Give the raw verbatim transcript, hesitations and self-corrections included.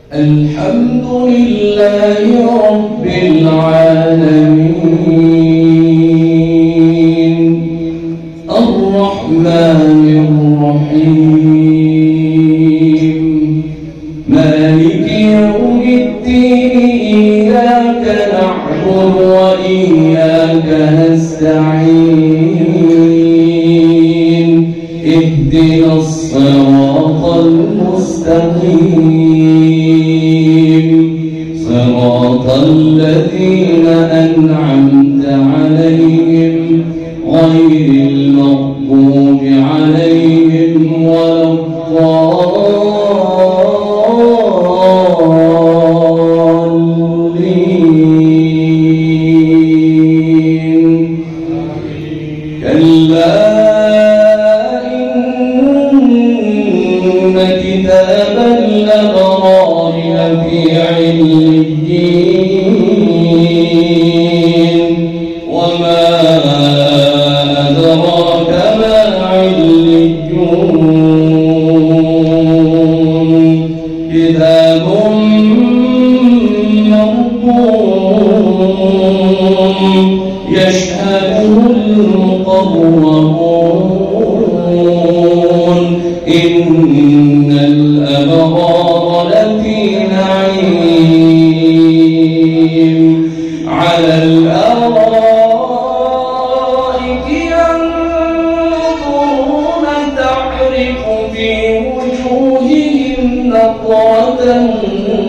الحمد لله رب العالمين الرحمن الرحيم مالك يوم الدين إياك نعبد وإياك نستعين اهدنا الصراط المستقيم صراط الذين أنعمت عليهم غير المغضوب عليهم ولا الضالين كلا كتاب الأبرار لفي عليين وما أدراك ما عليون كتاب مرقوم يشهده المقربون إن الأبرار لفي نعيم على الأرائك ينظرون تعرف في وجوههم نضرة